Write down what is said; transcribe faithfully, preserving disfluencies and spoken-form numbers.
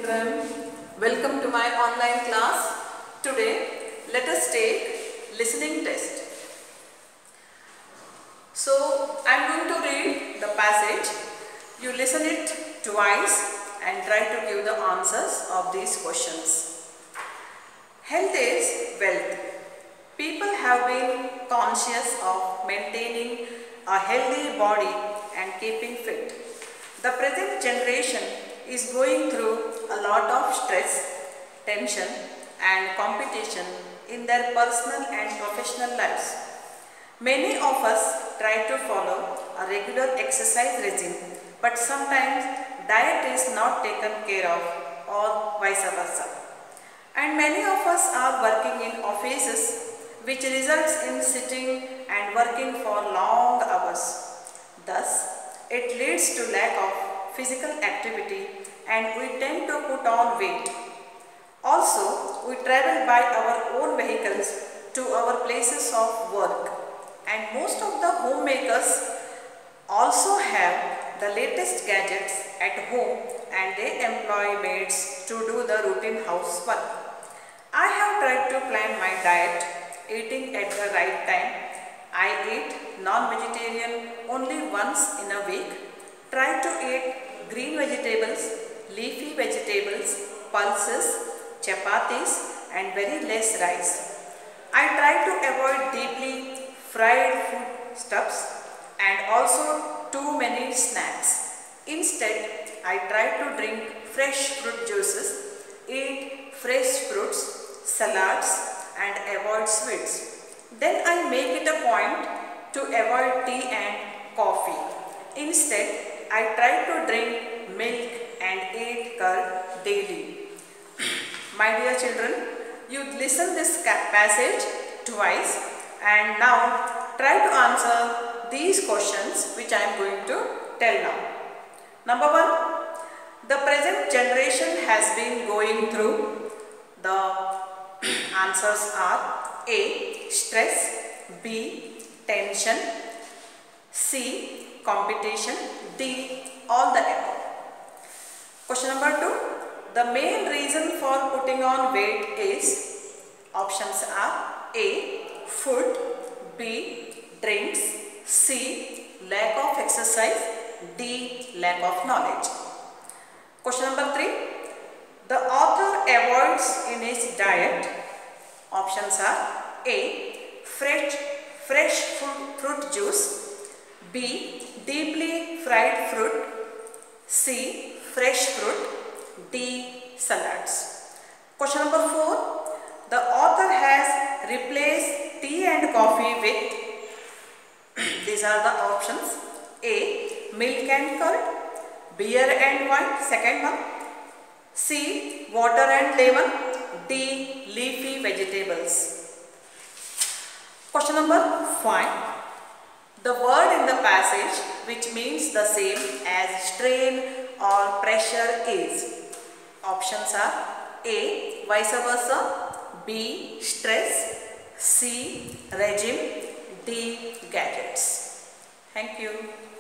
children, welcome to my online class. Today let us take listening test. So I am going to read the passage. You listen it twice and try to give the answers of these questions. Health is wealth. People have been conscious of maintaining a healthy body and keeping fit. The present generation is going through a lot of stress, tension and competition in their personal and professional lives. Many of us try to follow a regular exercise regime, but sometimes diet is not taken care of or vice versa. And many of us are working in offices which results in sitting and working for long hours. Thus, it leads to lack of physical activity and we tend to put on weight. Also, we travel by our own vehicles to our places of work, and most of the homemakers also have the latest gadgets at home and they employ maids to do the routine housework. I have tried to plan my diet, eating at the right time. I eat non-vegetarian only once in a week. Try to eat green vegetables, leafy vegetables, pulses, chapatis and very less rice. I try to avoid deeply fried food stuffs and also too many snacks. Instead, I try to drink fresh fruit juices, eat fresh fruits, salads and avoid sweets. Then I make it a point to avoid tea and coffee. Instead, I try to drink milk and eat curd daily. My dear children, you listen this passage twice and now try to answer these questions which I am going to tell now. Number one, the present generation has been going through. The answers are A. Stress, B. Tension, C. Competition, D. All the above. Question number two. The main reason for putting on weight is, options are A. Food, B. Drinks, C. Lack of exercise, D. Lack of knowledge. Question number three. The author avoids in his diet. Options are A. Fresh, fresh fruit, fruit juice, B. Deeply fried fruit, C. Fresh fruit, D. Salads. Question number four. The author has replaced tea and coffee with, these are the options, A. Milk and curd, beer and wine, second one, C. Water and lemon, D. Leafy vegetables. Question number five. The word in the passage which means the same as strain or pressure is, options are A. Vice versa, B. Stress, C. Regime, D. Gadgets. Thank you.